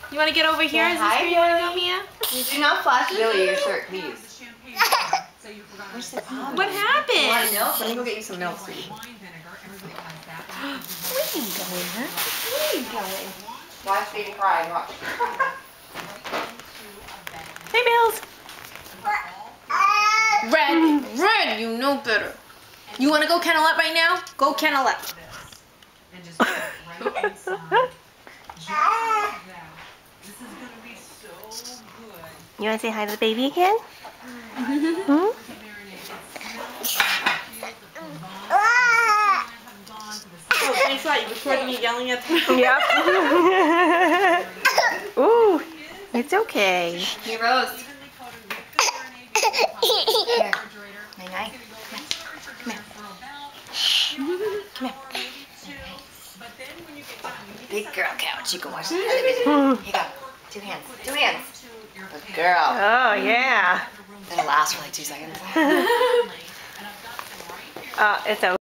You want to get over here? Yeah, Is this where you want to go, Mia? You do not flash Billy your shirt, please. Where's the problem? What happened? You want milk? Let me go get you some milk, sweetie. Where are you going, huh? Where are you going? Watch baby cry. Watch. Hey, Bills. Red, you know better. You want to go kennel up right now? Go kennel up. You want to say hi to the baby again? Hmm? Oh, thanks a lot. You recorded me yelling at them? Yep. Ooh, it's okay. Hey, Rose. Here. Night-night. Come here. Come here. Big girl couch. You can watch the television. Here you go. 2 hands. 2 hands. Good girl. Oh, yeah. That'll last for like 2 seconds. It's over.